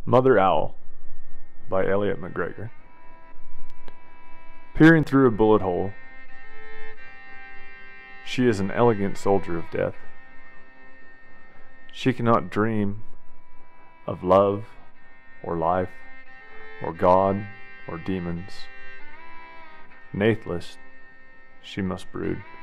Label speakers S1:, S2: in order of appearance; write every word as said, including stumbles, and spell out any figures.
S1: Mother Owl by Elliot Macgregor. Peering through a bullet hole, she is an elegant soldier of death. She cannot dream of love or life or God or demons. Nathless she must brood.